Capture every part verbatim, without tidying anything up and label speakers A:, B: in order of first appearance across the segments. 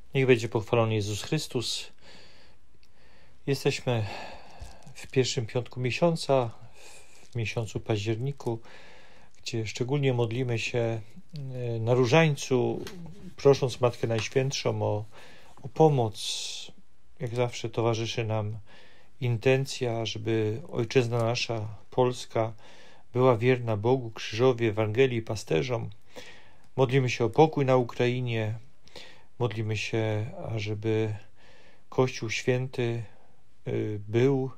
A: Niech będzie pochwalony Jezus Chrystus. Jesteśmy w pierwszym piątku miesiąca, w miesiącu październiku, gdzie szczególnie modlimy się na Różańcu, prosząc Matkę Najświętszą o, o pomoc. Jak zawsze towarzyszy nam intencja, żeby Ojczyzna nasza, Polska, była wierna Bogu, krzyżowi, Ewangelii, pasterzom. Modlimy się o pokój na Ukrainie. Modlimy się, ażeby Kościół Święty był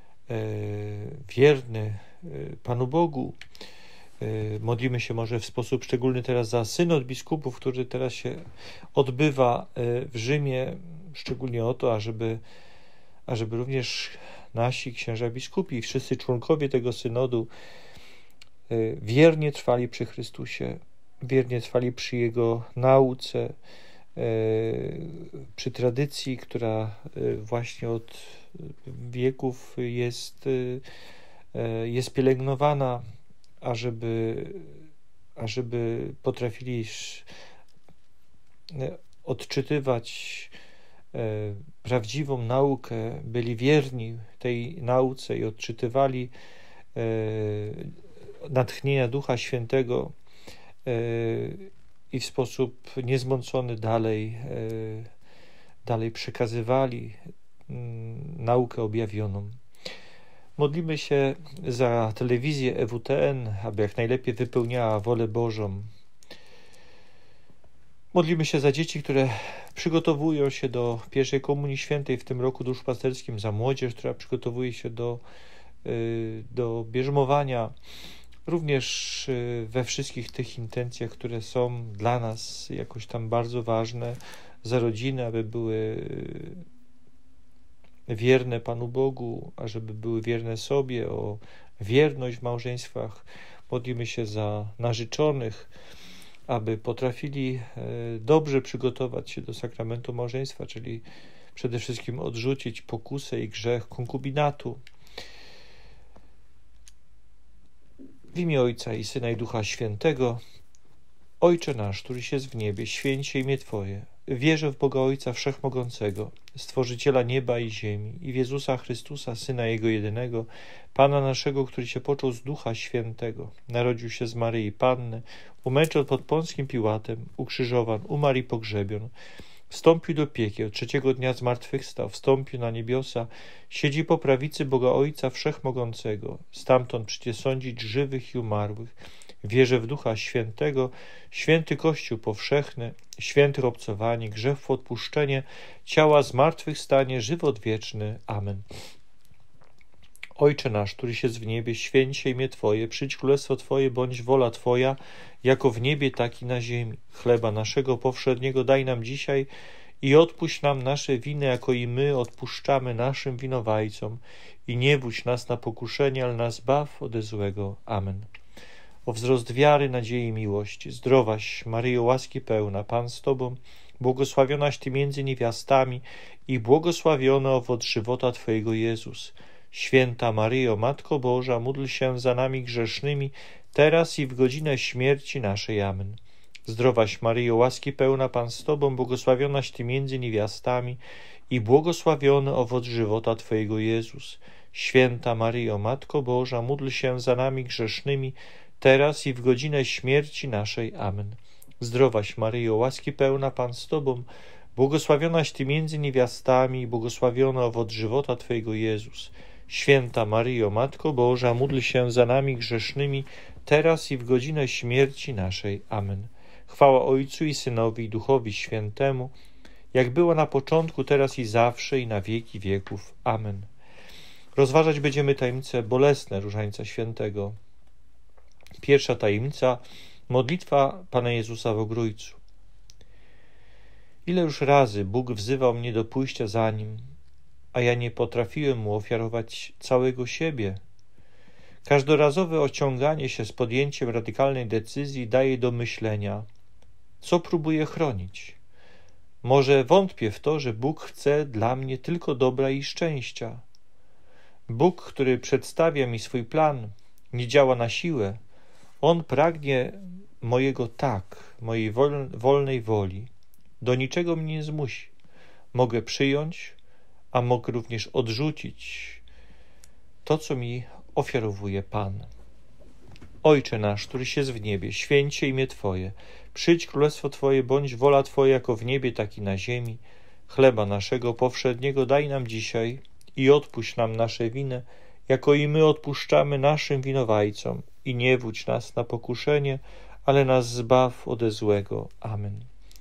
A: wierny Panu Bogu. Modlimy się może w sposób szczególny teraz za synod biskupów, który teraz się odbywa w Rzymie, szczególnie o to, ażeby, ażeby również nasi księża biskupi i wszyscy członkowie tego synodu wiernie trwali przy Chrystusie, wiernie trwali przy Jego nauce, przy tradycji, która właśnie od wieków jest, jest pielęgnowana, ażeby, ażeby potrafili odczytywać prawdziwą naukę, byli wierni tej nauce i odczytywali natchnienia Ducha Świętego i w sposób niezmącony dalej, dalej przekazywali naukę objawioną. Modlimy się za telewizję E W T N, aby jak najlepiej wypełniała wolę Bożą. Modlimy się za dzieci, które przygotowują się do pierwszej Komunii Świętej w tym roku duszpasterskim, za młodzież, która przygotowuje się do, do bierzmowania. Również we wszystkich tych intencjach, które są dla nas jakoś tam bardzo ważne, za rodziny, aby były wierne Panu Bogu, ażeby były wierne sobie, o wierność w małżeństwach. Modlimy się za narzeczonych, aby potrafili dobrze przygotować się do sakramentu małżeństwa, czyli przede wszystkim odrzucić pokusę i grzech konkubinatu. W imię Ojca i Syna i Ducha Świętego. Ojcze nasz, któryś jest w niebie, święć się imię Twoje. Wierzę w Boga Ojca Wszechmogącego, Stworzyciela nieba i ziemi, i w Jezusa Chrystusa, Syna Jego jedynego, Pana naszego, który się począł z Ducha Świętego, narodził się z Maryi Panny, umęczon pod Pąckim Piłatem, ukrzyżowan, umarł i pogrzebion, wstąpił do piekieł, trzeciego dnia zmartwychwstał, wstąpił na niebiosa, siedzi po prawicy Boga Ojca Wszechmogącego, stamtąd przyjdzie sądzić żywych i umarłych. Wierzę w Ducha Świętego, święty Kościół powszechny, świętych obcowanie, grzechów odpuszczenie, ciała zmartwychwstanie, żywot wieczny. Amen. Ojcze nasz, któryś jest w niebie, święć się imię Twoje, przyjdź królestwo Twoje, bądź wola Twoja, jako w niebie, tak i na ziemi. Chleba naszego powszedniego daj nam dzisiaj i odpuść nam nasze winy, jako i my odpuszczamy naszym winowajcom. I nie wódź nas na pokuszenie, ale nas baw ode złego. Amen. O wzrost wiary, nadziei i miłości. Zdrowaś, Maryjo, łaski pełna, Pan z Tobą, błogosławionaś Ty między niewiastami i błogosławiony owoc żywota Twojego Jezus. Święta Maryjo, Matko Boża, módl się za nami grzesznymi, teraz i w godzinę śmierci naszej. Amen. Zdrowaś Maryjo, łaski pełna, Pan z Tobą, błogosławionaś Ty między niewiastami i błogosławiony owoc żywota Twojego Jezus. Święta Maryjo, Matko Boża, módl się za nami grzesznymi, teraz i w godzinę śmierci naszej. Amen. Zdrowaś Maryjo, łaski pełna, Pan z Tobą, błogosławionaś Ty między niewiastami i błogosławiony owoc żywota Twojego Jezus. Święta Maryjo, Matko Boża, módl się za nami grzesznymi, teraz i w godzinę śmierci naszej. Amen. Chwała Ojcu i Synowi i Duchowi Świętemu, jak było na początku, teraz i zawsze, i na wieki wieków. Amen. Rozważać będziemy tajemnice bolesne Różańca Świętego. Pierwsza tajemnica, modlitwa Pana Jezusa w Ogrójcu. Ile już razy Bóg wzywał mnie do pójścia za Nim, a ja nie potrafiłem Mu ofiarować całego siebie. Każdorazowe ociąganie się z podjęciem radykalnej decyzji daje do myślenia, co próbuję chronić. Może wątpię w to, że Bóg chce dla mnie tylko dobra i szczęścia. Bóg, który przedstawia mi swój plan, nie działa na siłę. On pragnie mojego tak, mojej wolnej woli. do niczego mnie nie zmusi. Mogę przyjąć, a mogę również odrzucić to, co mi ofiarowuje Pan. Ojcze nasz, któryś jest w niebie, święć się imię Twoje. Przyjdź królestwo Twoje, bądź wola Twoja jako w niebie, tak i na ziemi. Chleba naszego powszedniego daj nam dzisiaj i odpuść nam nasze winy, jako i my odpuszczamy naszym winowajcom. I nie wódź nas na pokuszenie, ale nas zbaw ode złego. Amen.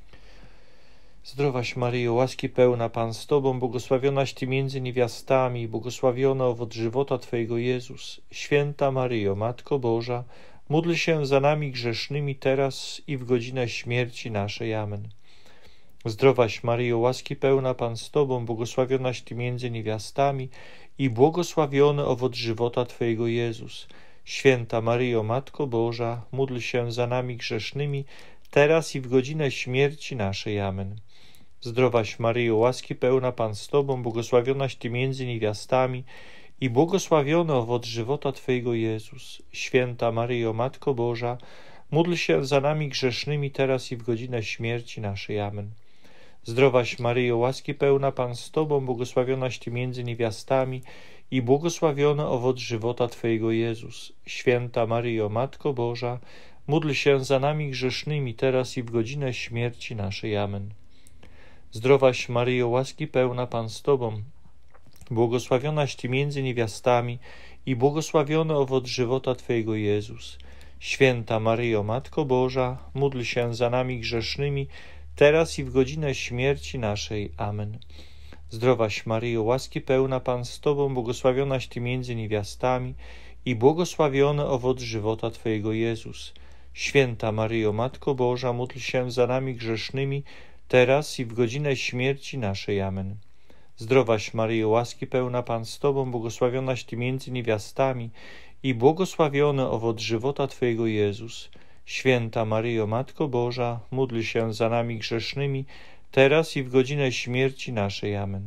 A: Zdrowaś Maryjo, łaski pełna, Pan z Tobą, błogosławionaś Ty między niewiastami, błogosławiony owoc żywota Twojego Jezus. Święta Maryjo, Matko Boża, módl się za nami grzesznymi teraz i w godzinę śmierci naszej. Amen. Zdrowaś Maryjo, łaski pełna, Pan z Tobą, błogosławionaś Ty między niewiastami i błogosławiony owoc żywota Twojego Jezus. Święta Maryjo, Matko Boża, módl się za nami grzesznymi, teraz i w godzinę śmierci naszej. Amen. Zdrowaś Maryjo, łaski pełna, Pan z Tobą, błogosławionaś Ty między niewiastami i błogosławiony owoc żywota Twojego Jezus. Święta Maryjo, Matko Boża, módl się za nami grzesznymi, teraz i w godzinę śmierci naszej. Amen. Zdrowaś Maryjo, łaski pełna, Pan z Tobą, błogosławionaś Ty między niewiastami i błogosławiony owoc żywota Twojego Jezus. Święta Maryjo, Matko Boża, módl się za nami grzesznymi, teraz i w godzinę śmierci naszej. Amen. Zdrowaś Maryjo, łaski pełna, Pan z Tobą, błogosławionaś Ty między niewiastami i błogosławiony owoc żywota Twojego Jezus. Święta Maryjo, Matko Boża, módl się za nami grzesznymi, teraz i w godzinę śmierci naszej. Amen. Zdrowaś Maryjo, łaski pełna, Pan z Tobą, błogosławionaś Ty między niewiastami i błogosławiony owoc żywota Twojego Jezus. Święta Maryjo, Matko Boża, módl się za nami grzesznymi, teraz i w godzinę śmierci naszej. Amen. Zdrowaś Maryjo, łaski pełna, Pan z Tobą, błogosławionaś Ty między niewiastami i błogosławiony owoc żywota Twojego Jezus. Święta Maryjo, Matko Boża, módl się za nami grzesznymi, teraz i w godzinę śmierci naszej. Amen.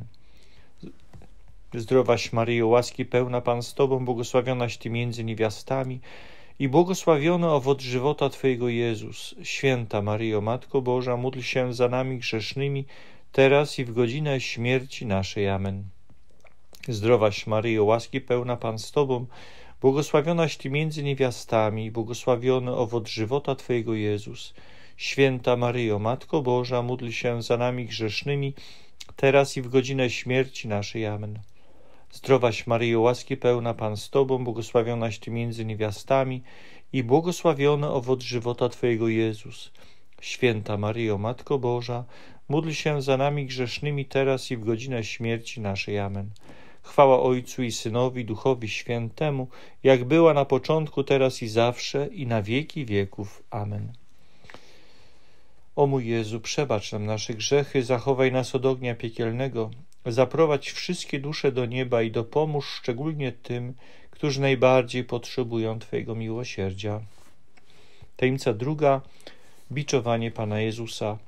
A: Zdrowaś Maryjo, łaski pełna, Pan z Tobą, błogosławionaś Ty między niewiastami i błogosławiony owoc żywota Twojego Jezus. Święta Maryjo, Matko Boża, módl się za nami grzesznymi, teraz i w godzinę śmierci naszej. Amen. Zdrowaś Maryjo, łaski pełna, Pan z Tobą, błogosławionaś Ty między niewiastami i błogosławiony owoc żywota Twojego Jezus. Święta Maryjo, Matko Boża, módl się za nami grzesznymi, teraz i w godzinę śmierci naszej. Amen. Zdrowaś Maryjo, łaski pełna, Pan z Tobą, błogosławionaś Ty między niewiastami i błogosławiony owoc żywota Twojego Jezus. Święta Maryjo, Matko Boża, módl się za nami grzesznymi, teraz i w godzinę śmierci naszej. Amen. Chwała Ojcu i Synowi, Duchowi Świętemu, jak była na początku, teraz i zawsze, i na wieki wieków. Amen. O mój Jezu, przebacz nam nasze grzechy, zachowaj nas od ognia piekielnego, zaprowadź wszystkie dusze do nieba i dopomóż szczególnie tym, którzy najbardziej potrzebują Twojego miłosierdzia. Tajemnica druga. Biczowanie Pana Jezusa.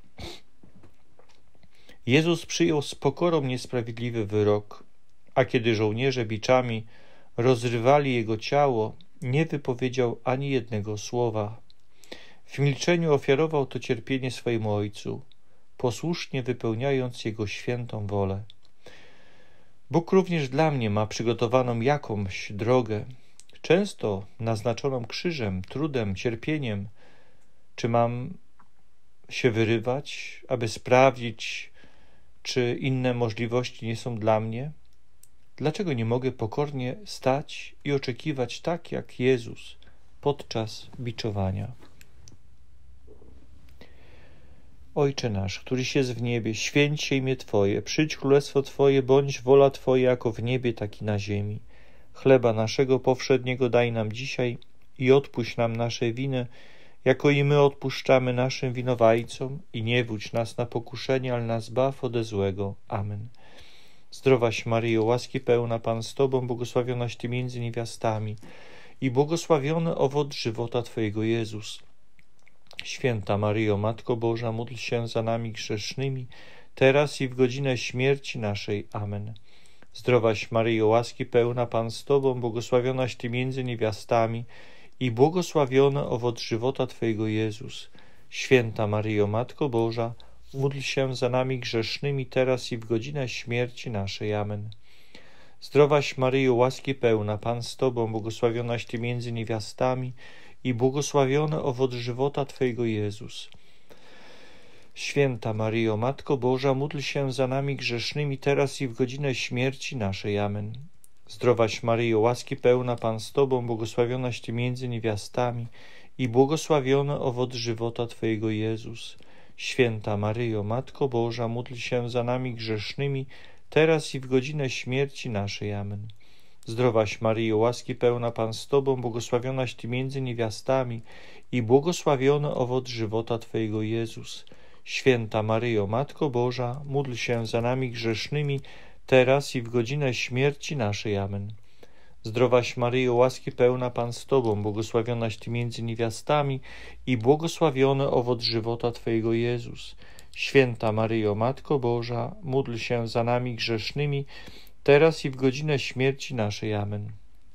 A: Jezus przyjął z pokorą niesprawiedliwy wyrok, a kiedy żołnierze biczami rozrywali Jego ciało, nie wypowiedział ani jednego słowa. W milczeniu ofiarował to cierpienie swojemu Ojcu, posłusznie wypełniając Jego świętą wolę. Bóg również dla mnie ma przygotowaną jakąś drogę, często naznaczoną krzyżem, trudem, cierpieniem. Czy mam się wyrywać, aby sprawdzić, czy inne możliwości nie są dla mnie? Dlaczego nie mogę pokornie stać i oczekiwać tak jak Jezus podczas biczowania? Ojcze nasz, któryś jest w niebie, święć się imię Twoje, przyjdź królestwo Twoje, bądź wola Twoja jako w niebie, tak i na ziemi. Chleba naszego powszedniego daj nam dzisiaj i odpuść nam nasze winy, jako i my odpuszczamy naszym winowajcom, i nie wódź nas na pokuszenie, ale nas zbaw ode złego. Amen. Zdrowaś Maryjo, łaski pełna, Pan z Tobą, błogosławionaś Ty między niewiastami i błogosławiony owoc żywota Twojego Jezus. Święta Maryjo, Matko Boża, módl się za nami grzesznymi, teraz i w godzinę śmierci naszej. Amen. Zdrowaś Maryjo, łaski pełna, Pan z Tobą, błogosławionaś Ty między niewiastami i błogosławiony owoc żywota Twojego Jezus. Święta Maryjo, Matko Boża, módl się za nami grzesznymi, teraz i w godzinę śmierci naszej. Amen. Zdrowaś Maryjo, łaski pełna, Pan z Tobą, błogosławionaś Ty między niewiastami i błogosławiony owoc żywota Twojego, Jezus. Święta Maryjo, Matko Boża, módl się za nami grzesznymi, teraz i w godzinę śmierci naszej. Amen. Zdrowaś Maryjo, łaski pełna, Pan z Tobą, błogosławionaś Ty między niewiastami i błogosławiony owoc żywota Twojego, Jezus. Święta Maryjo, Matko Boża, módl się za nami grzesznymi, teraz i w godzinę śmierci naszej. Amen. Zdrowaś Maryjo, łaski pełna, Pan z Tobą, błogosławionaś Ty między niewiastami i błogosławiony owoc żywota Twojego, Jezus. Święta Maryjo, Matko Boża, módl się za nami grzesznymi, teraz i w godzinę śmierci naszej. Amen. Zdrowaś Maryjo, łaski pełna, Pan z Tobą, błogosławionaś Ty między niewiastami i błogosławiony owoc żywota Twojego, Jezus. Święta Maryjo, Matko Boża, módl się za nami grzesznymi, teraz i w godzinę śmierci naszej. Amen.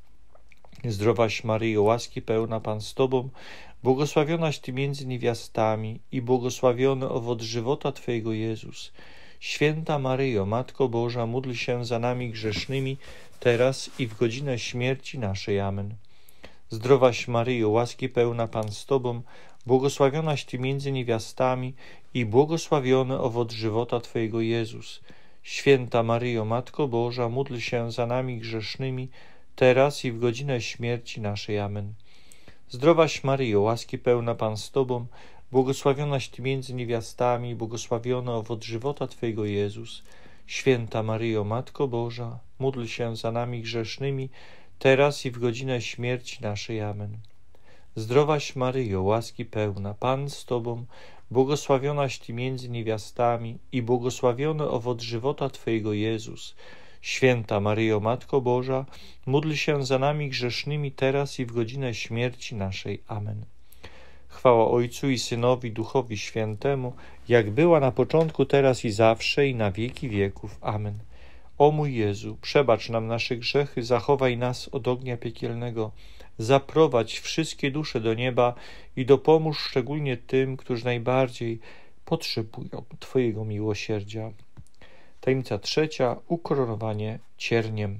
A: Zdrowaś Maryjo, łaski pełna, Pan z Tobą, błogosławionaś Ty między niewiastami i błogosławiony owoc żywota Twojego, Jezus. Święta Maryjo, Matko Boża, módl się za nami grzesznymi, teraz i w godzinę śmierci naszej. Amen. Zdrowaś Maryjo, łaski pełna, Pan z Tobą, błogosławionaś Ty między niewiastami i błogosławiony owoc żywota Twojego, Jezus. Święta Maryjo, Matko Boża, módl się za nami grzesznymi, teraz i w godzinę śmierci naszej. Amen. Zdrowaś Maryjo, łaski pełna, Pan z Tobą, błogosławionaś Ty między niewiastami i błogosławiony owoc żywota Twojego, Jezus. Święta Maryjo, Matko Boża, módl się za nami grzesznymi, teraz i w godzinę śmierci naszej. Amen. Zdrowaś Maryjo, łaski pełna, Pan z Tobą, błogosławionaś Ty między niewiastami i błogosławiony owoc żywota Twojego, Jezus. Święta Maryjo, Matko Boża, módl się za nami grzesznymi, teraz i w godzinę śmierci naszej. Amen. Chwała Ojcu i Synowi, Duchowi Świętemu, jak była na początku, teraz i zawsze, i na wieki wieków. Amen. O mój Jezu, przebacz nam nasze grzechy, zachowaj nas od ognia piekielnego, zaprowadź wszystkie dusze do nieba i dopomóż szczególnie tym, którzy najbardziej potrzebują Twojego miłosierdzia. Tajemnica trzecia. Ukoronowanie cierniem.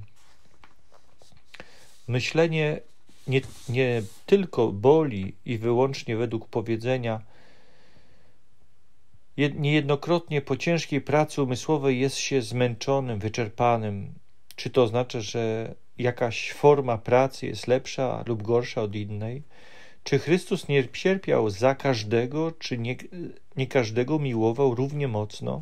A: Myślenie nie, nie tylko boli i wyłącznie według powiedzenia. Niejednokrotnie po ciężkiej pracy umysłowej jest się zmęczonym, wyczerpanym. Czy to znaczy, że jakaś forma pracy jest lepsza lub gorsza od innej? Czy Chrystus nie cierpiał za każdego, czy nie, nie każdego miłował równie mocno?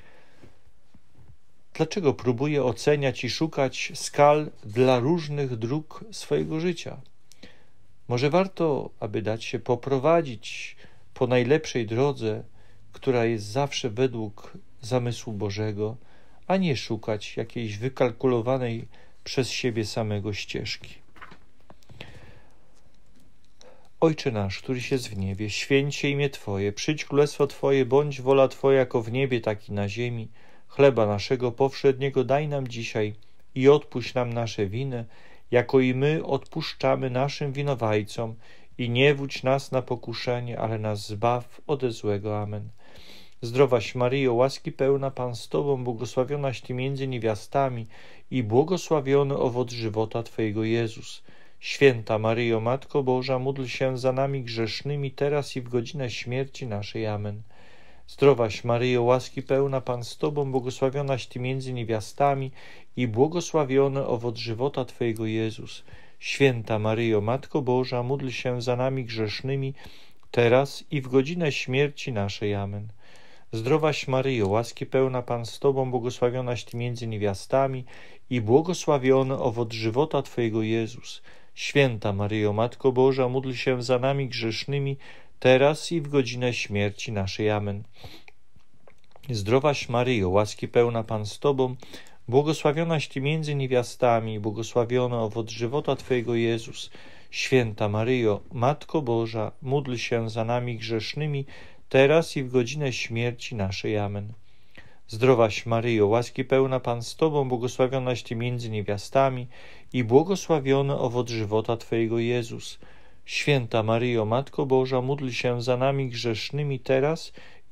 A: Dlaczego próbuje oceniać i szukać skal dla różnych dróg swojego życia? Może warto, aby dać się poprowadzić po najlepszej drodze, która jest zawsze według zamysłu Bożego, a nie szukać jakiejś wykalkulowanej przez siebie samego ścieżki. Ojcze nasz, któryś jest w niebie, święć się imię Twoje, przyjdź królestwo Twoje, bądź wola Twoja jako w niebie, tak i na ziemi. Chleba naszego powszedniego daj nam dzisiaj i odpuść nam nasze winy, jako i my odpuszczamy naszym winowajcom, i nie wódź nas na pokuszenie, ale nas zbaw ode złego. Amen. Zdrowaś Maryjo, łaski pełna, Pan z Tobą, błogosławionaś Ty między niewiastami i błogosławiony owoc żywota Twojego, Jezus. Święta Maryjo, Matko Boża, módl się za nami grzesznymi, teraz i w godzinę śmierci naszej. Amen. Zdrowaś Maryjo, łaski pełna, Pan z Tobą, błogosławionaś Ty między niewiastami i błogosławiony owoc żywota Twojego, Jezus. Święta Maryjo, Matko Boża, módl się za nami grzesznymi, teraz i w godzinę śmierci naszej. Amen. Zdrowaś Maryjo, łaski pełna, Pan z Tobą, błogosławionaś Ty między niewiastami i błogosławiony owoc żywota Twojego, Jezus. Święta Maryjo, Matko Boża, módl się za nami grzesznymi, teraz i w godzinę śmierci naszej. Amen. Zdrowaś Maryjo, łaski pełna, Pan z Tobą, błogosławionaś Ty między niewiastami, błogosławiony owoc żywota Twojego, Jezus. Święta Maryjo, Matko Boża, módl się za nami grzesznymi, teraz i w godzinę śmierci naszej. Amen. Zdrowaś Maryjo, łaski pełna, Pan z Tobą, błogosławionaś Ty między niewiastami i błogosławiony owoc żywota Twojego, Jezus. Święta Maryjo, Matko Boża, módl się za nami grzesznymi, teraz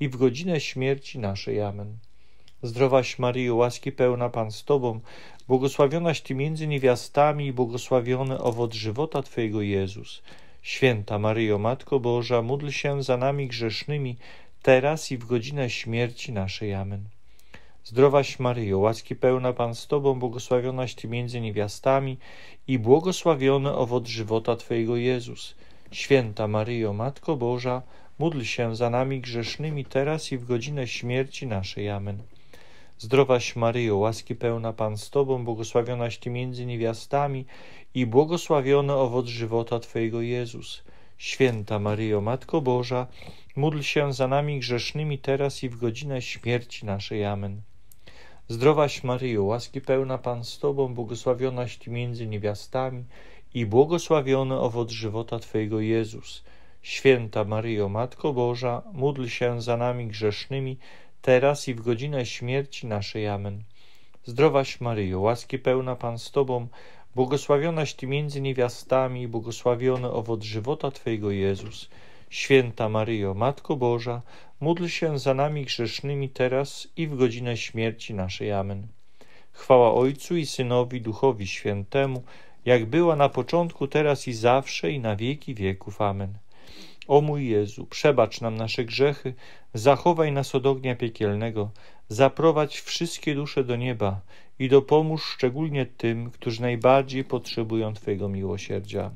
A: i w godzinę śmierci naszej. Amen. Zdrowaś Maryjo, łaski pełna, Pan z Tobą, błogosławionaś Ty między niewiastami i błogosławiony owoc żywota Twojego, Jezus. Święta Maryjo, Matko Boża, módl się za nami grzesznymi, teraz i w godzinę śmierci naszej. Amen. Zdrowaś Maryjo, łaski pełna, Pan z Tobą, błogosławionaś Ty między niewiastami i błogosławiony owoc żywota Twojego, Jezus. Święta Maryjo, Matko Boża, módl się za nami grzesznymi, teraz i w godzinę śmierci naszej. Amen. Zdrowaś Maryjo, łaski pełna, Pan z Tobą, błogosławionaś Ty między niewiastami i błogosławiony owoc żywota Twojego, Jezus. Święta Maryjo, Matko Boża, módl się za nami grzesznymi, teraz i w godzinę śmierci naszej. Amen. Zdrowaś Maryjo, łaski pełna, Pan z Tobą, błogosławionaś Ty między niewiastami i błogosławiony owoc żywota Twojego, Jezus. Święta Maryjo, Matko Boża, módl się za nami grzesznymi, teraz i w godzinę śmierci naszej. Amen. Zdrowaś Maryjo, łaski pełna, Pan z Tobą, błogosławionaś Ty między niewiastami i błogosławiony owoc żywota Twojego, Jezus. Święta Maryjo, Matko Boża, módl się za nami grzesznymi, teraz i w godzinę śmierci naszej. Amen. Chwała Ojcu i Synowi, Duchowi Świętemu, jak była na początku, teraz i zawsze, i na wieki wieków. Amen. O mój Jezu, przebacz nam nasze grzechy, zachowaj nas od ognia piekielnego, zaprowadź wszystkie dusze do nieba i dopomóż szczególnie tym, którzy najbardziej potrzebują Twojego miłosierdzia.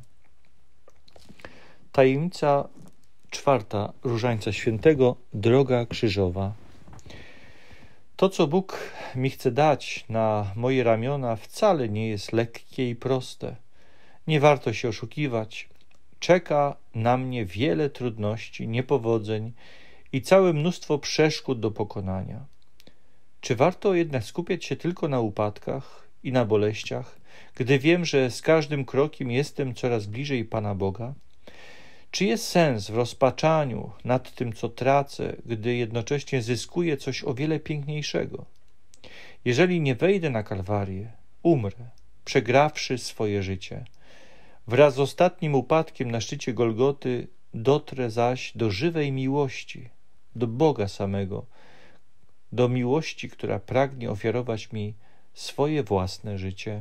A: Tajemnica czwarta Różańca Świętego, droga krzyżowa. To, co Bóg mi chce dać na moje ramiona, wcale nie jest lekkie i proste. Nie warto się oszukiwać. Czeka na mnie wiele trudności, niepowodzeń i całe mnóstwo przeszkód do pokonania. Czy warto jednak skupiać się tylko na upadkach i na boleściach, gdy wiem, że z każdym krokiem jestem coraz bliżej Pana Boga? Czy jest sens w rozpaczaniu nad tym, co tracę, gdy jednocześnie zyskuję coś o wiele piękniejszego? Jeżeli nie wejdę na Kalwarię, umrę, przegrawszy swoje życie. Wraz z ostatnim upadkiem na szczycie Golgoty dotrę zaś do żywej miłości, do Boga samego, do miłości, która pragnie ofiarować mi swoje własne życie.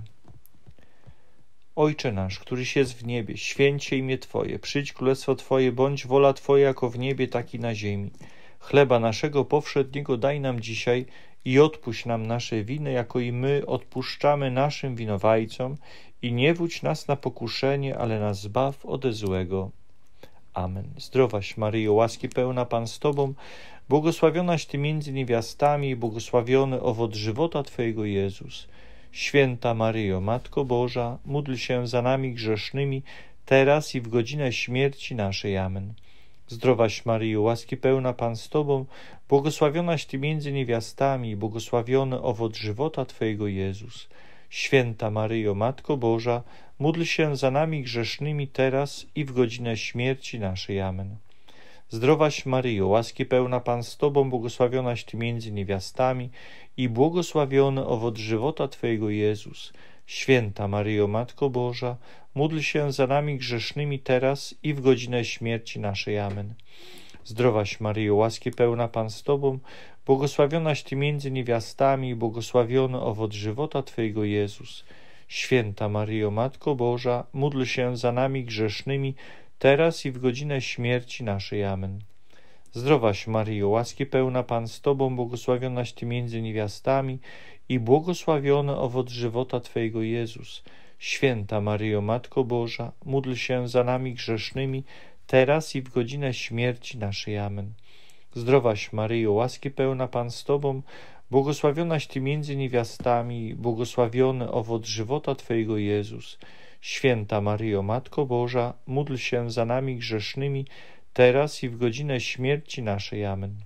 A: Ojcze nasz, któryś jest w niebie, święć się imię Twoje, przyjdź królestwo Twoje, bądź wola Twoja jako w niebie, tak i na ziemi. Chleba naszego powszedniego daj nam dzisiaj i odpuść nam nasze winy, jako i my odpuszczamy naszym winowajcom, i nie wódź nas na pokuszenie, ale nas zbaw ode złego. Amen. Zdrowaś Maryjo, łaski pełna, Pan z Tobą, błogosławionaś Ty między niewiastami i błogosławiony owoc żywota Twojego, Jezus. Święta Maryjo, Matko Boża, módl się za nami grzesznymi, teraz i w godzinę śmierci naszej. Amen. Zdrowaś Maryjo, łaski pełna, Pan z Tobą, błogosławionaś Ty między niewiastami i błogosławiony owoc żywota Twojego, Jezus. Święta Maryjo, Matko Boża, módl się za nami grzesznymi, teraz i w godzinę śmierci naszej. Amen. Zdrowaś Maryjo, łaski pełna, Pan z Tobą, błogosławionaś Ty między niewiastami i błogosławiony owoc żywota Twojego, Jezus. Święta Maryjo, Matko Boża, módl się za nami grzesznymi, teraz i w godzinę śmierci naszej. Amen. Zdrowaś Maryjo, łaski pełna, Pan z Tobą, błogosławionaś Ty między niewiastami i błogosławiony owoc żywota Twojego, Jezus. Święta Maryjo, Matko Boża, módl się za nami grzesznymi, teraz i w godzinę śmierci naszej. Amen. Zdrowaś Maryjo, łaski pełna, Pan z Tobą, błogosławionaś Ty między niewiastami i błogosławiony owoc żywota Twojego, Jezus. Święta Maryjo, Matko Boża, módl się za nami grzesznymi, teraz i w godzinę śmierci naszej. Amen. Zdrowaś Maryjo, łaski pełna, Pan z Tobą, błogosławionaś Ty między niewiastami i błogosławiony owoc żywota Twojego, Jezus. Święta Maryjo, Matko Boża, módl się za nami grzesznymi, teraz i w godzinę śmierci naszej. Amen.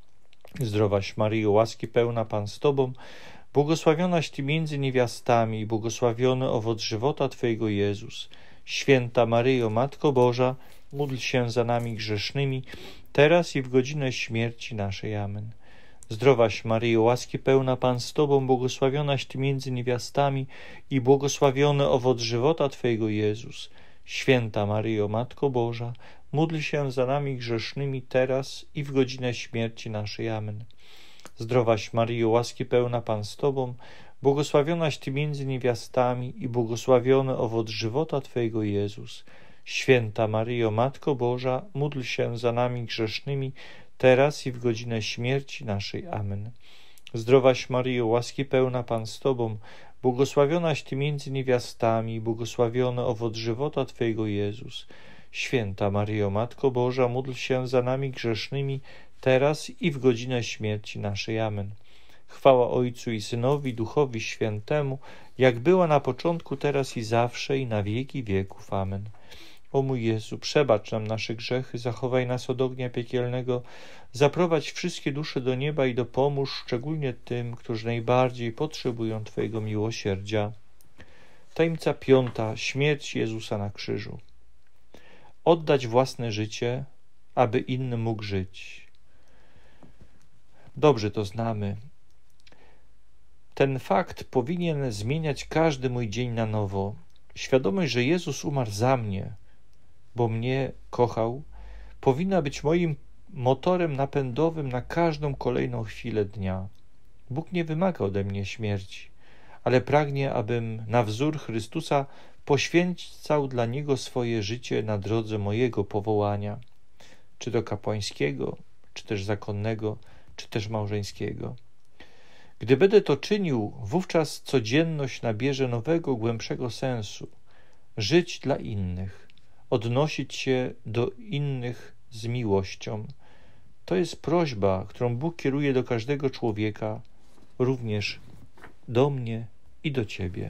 A: Zdrowaś Maryjo, łaski pełna, Pan z Tobą, błogosławionaś Ty między niewiastami i błogosławiony owoc żywota Twojego, Jezus. Święta Maryjo, Matko Boża, módl się za nami grzesznymi, teraz i w godzinę śmierci naszej. Amen. Zdrowaś Maryjo, łaski pełna, Pan z Tobą, błogosławionaś Ty między niewiastami i błogosławiony owoc żywota Twojego, Jezus. Święta Maryjo, Matko Boża, módl się za nami grzesznymi teraz i w godzinę śmierci naszej. Amen. Zdrowaś Maryjo, łaski pełna, Pan z Tobą, błogosławionaś Ty między niewiastami i błogosławiony owoc żywota Twojego, Jezus. Święta Maryjo, Matko Boża, módl się za nami grzesznymi, teraz i w godzinę śmierci naszej. Amen. Zdrowaś Maryjo, łaski pełna, Pan z Tobą, błogosławionaś Ty między niewiastami i błogosławiony owoc żywota Twojego, Jezus. Święta Maryjo, Matko Boża, módl się za nami grzesznymi, teraz i w godzinę śmierci naszej. Amen. Chwała Ojcu i Synowi, Duchowi Świętemu, jak była na początku, teraz i zawsze, i na wieki wieków. Amen. O mój Jezu, przebacz nam nasze grzechy, zachowaj nas od ognia piekielnego, zaprowadź wszystkie dusze do nieba i dopomóż szczególnie tym, którzy najbardziej potrzebują Twojego miłosierdzia. Tajemnica piąta. Śmierć Jezusa na krzyżu. Oddać własne życie, aby inny mógł żyć. Dobrze to znamy. Ten fakt powinien zmieniać każdy mój dzień na nowo. Świadomość, że Jezus umarł za mnie, bo mnie kochał, powinna być moim motorem napędowym na każdą kolejną chwilę dnia. Bóg nie wymaga ode mnie śmierci, ale pragnie, abym na wzór Chrystusa poświęcał dla Niego swoje życie na drodze mojego powołania, czy to kapłańskiego, czy też zakonnego, czy też małżeńskiego. Gdy będę to czynił, wówczas codzienność nabierze nowego, głębszego sensu. Żyć dla innych, odnosić się do innych z miłością. To jest prośba, którą Bóg kieruje do każdego człowieka, również do mnie i do Ciebie.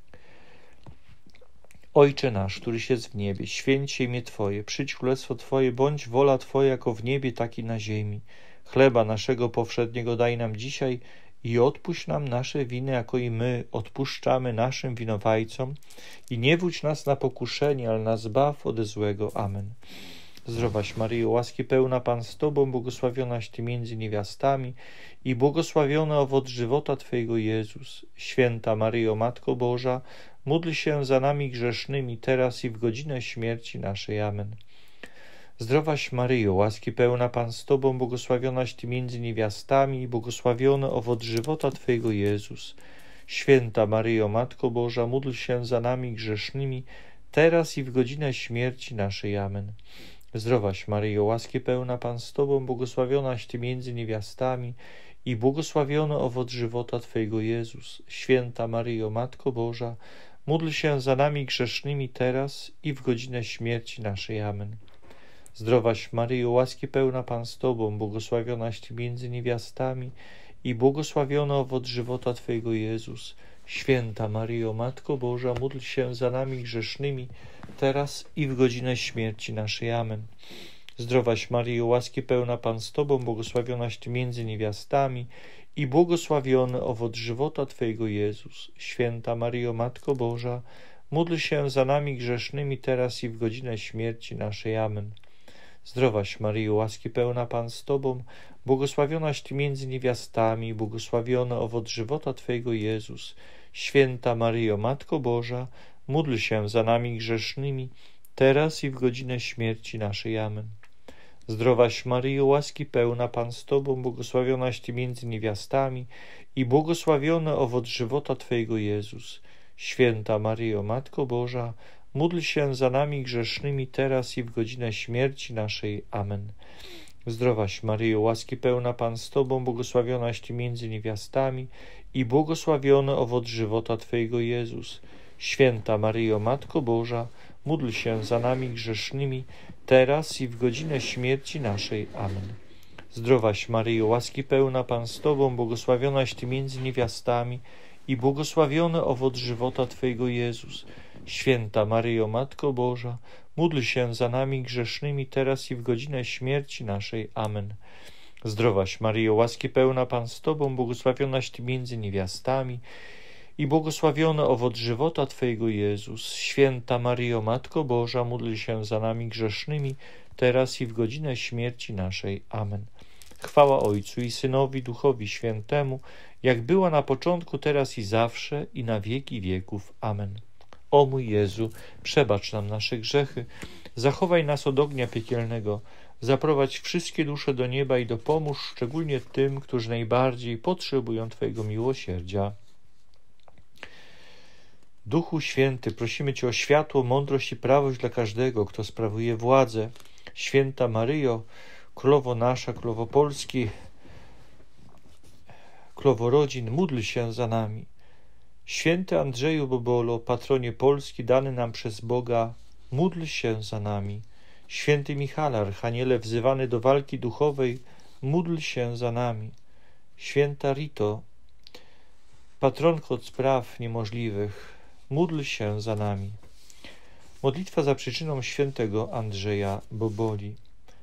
A: Ojcze nasz, któryś jest w niebie, święć się imię Twoje, przyjdź królestwo Twoje, bądź wola Twoja jako w niebie, tak i na ziemi. Chleba naszego powszedniego daj nam dzisiaj i odpuść nam nasze winy, jako i my odpuszczamy naszym winowajcom. I nie wódź nas na pokuszenie, ale nas zbaw ode złego. Amen. Zdrowaś Maryjo, łaski pełna, Pan z Tobą, błogosławionaś Ty między niewiastami i błogosławiony owoc żywota Twojego, Jezus. Święta Maryjo, Matko Boża, módl się za nami grzesznymi, teraz i w godzinę śmierci naszej. Amen. Zdrowaś Maryjo, łaski pełna, Pan z Tobą, błogosławionaś Ty między niewiastami i błogosławiony owoc żywota Twojego, Jezus. Święta Maryjo, Matko Boża, módl się za nami grzesznymi, teraz i w godzinę śmierci naszej. Amen. Zdrowaś Maryjo, łaski pełna, Pan z Tobą, błogosławionaś Ty między niewiastami i błogosławiony owoc żywota Twojego, Jezus. Święta Maryjo, Matko Boża, módl się za nami grzesznymi, teraz i w godzinę śmierci naszej. Amen. Zdrowaś Maryjo, łaski pełna, Pan z Tobą, błogosławionaś Ty między niewiastami i błogosławiony owoc żywota Twojego, Jezus. Święta Maryjo, Matko Boża, módl się za nami grzesznymi, teraz i w godzinę śmierci naszej. Amen. Zdrowaś Maryjo, łaski pełna, Pan z Tobą, błogosławionaś Ty między niewiastami i błogosławiony owoc żywota Twojego, Jezus. Święta Maryjo, Matko Boża, módl się za nami grzesznymi, teraz i w godzinę śmierci naszej. Amen. Zdrowaś Maryjo, łaski pełna, Pan z Tobą, błogosławionaś Ty między niewiastami, błogosławiony owoc żywota Twojego, Jezus. Święta Maryjo, Matko Boża, módl się za nami grzesznymi, teraz i w godzinę śmierci naszej. Amen. Zdrowaś Maryjo, łaski pełna, Pan z Tobą, błogosławionaś Ty między niewiastami i błogosławiony owoc żywota Twojego, Jezus. Święta Maryjo, Matko Boża, módl się za nami grzesznymi, teraz i w godzinę śmierci naszej. Amen. Zdrowaś Maryjo, łaski pełna, Pan z Tobą, błogosławionaś Ty między niewiastami i błogosławiony owoc żywota Twojego, Jezus. Święta Maryjo, Matko Boża, módl się za nami grzesznymi, teraz i w godzinę śmierci naszej. Amen. Zdrowaś Maryjo, łaski pełna, Pan z Tobą, błogosławionaś Ty między niewiastami i błogosławiony owoc żywota Twojego, Jezus. Święta Maryjo, Matko Boża, módl się za nami grzesznymi, teraz i w godzinę śmierci naszej. Amen. Zdrowaś Maryjo, łaski pełna, Pan z Tobą, błogosławionaś Ty między niewiastami i błogosławiony owoc żywota Twojego, Jezus. Święta Maryjo, Matko Boża, módl się za nami grzesznymi, teraz i w godzinę śmierci naszej. Amen. Chwała Ojcu i Synowi, Duchowi Świętemu, jak była na początku, teraz i zawsze, i na wieki wieków. Amen. O mój Jezu, przebacz nam nasze grzechy, zachowaj nas od ognia piekielnego, zaprowadź wszystkie dusze do nieba i dopomóż szczególnie tym, którzy najbardziej potrzebują Twojego miłosierdzia. Duchu Święty, prosimy Cię o światło, mądrość i prawość dla każdego, kto sprawuje władzę. Święta Maryjo, Królowo nasza, Królowo Polski, Królowo rodzin, módl się za nami. Święty Andrzeju Bobolo, patronie Polski, dany nam przez Boga, módl się za nami. Święty Michale, archaniele wzywany do walki duchowej, módl się za nami. Święta Rito, patronko od spraw niemożliwych, módl się za nami. Modlitwa za przyczyną świętego Andrzeja Boboli.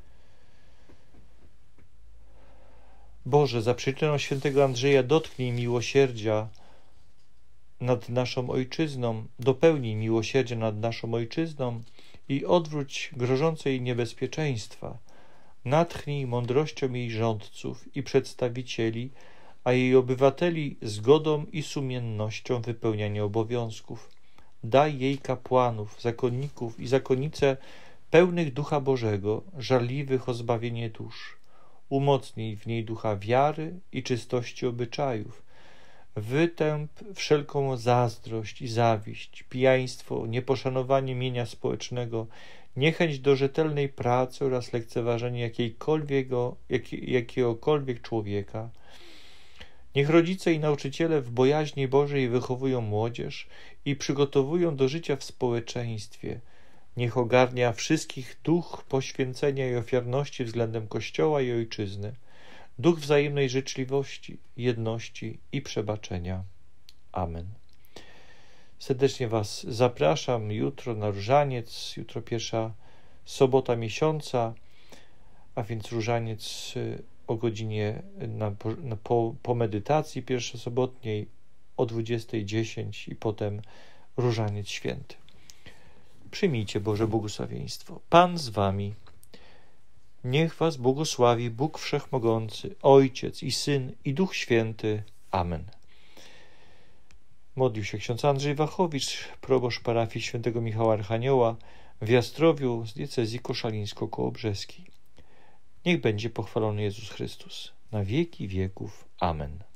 A: Boże, za przyczyną świętego Andrzeja dotknij miłosierdzia nad naszą Ojczyzną, dopełnij miłosierdzia nad naszą Ojczyzną i odwróć grożące jej niebezpieczeństwa. Natchnij mądrością jej rządców i przedstawicieli, a jej obywateli zgodą i sumiennością wypełniania obowiązków. Daj jej kapłanów, zakonników i zakonnice pełnych Ducha Bożego, żarliwych o zbawienie dusz. Umocnij w niej ducha wiary i czystości obyczajów. Wytęp wszelką zazdrość i zawiść, pijaństwo, nieposzanowanie mienia społecznego, niechęć do rzetelnej pracy oraz lekceważenie jakiejkolwiek, jak, jakiegokolwiek człowieka. Niech rodzice i nauczyciele w bojaźni Bożej wychowują młodzież i przygotowują do życia w społeczeństwie. Niech ogarnia wszystkich duch poświęcenia i ofiarności względem Kościoła i Ojczyzny, duch wzajemnej życzliwości, jedności i przebaczenia. Amen. Serdecznie Was zapraszam jutro na różaniec, jutro pierwsza sobota miesiąca, a więc różaniec o godzinie na, na, po, po medytacji pierwszosobotniej o dwudziestej dziesięć i potem różaniec święty. Przyjmijcie Boże błogosławieństwo. Pan z Wami. Niech Was błogosławi Bóg Wszechmogący, Ojciec i Syn i Duch Święty. Amen. Modlił się ksiądz Andrzej Wachowicz, proboszcz parafii świętego Michała Archanioła w Jastrowiu z diecezji koszalińsko-kołobrzeskiej. Niech będzie pochwalony Jezus Chrystus na wieki wieków. Amen.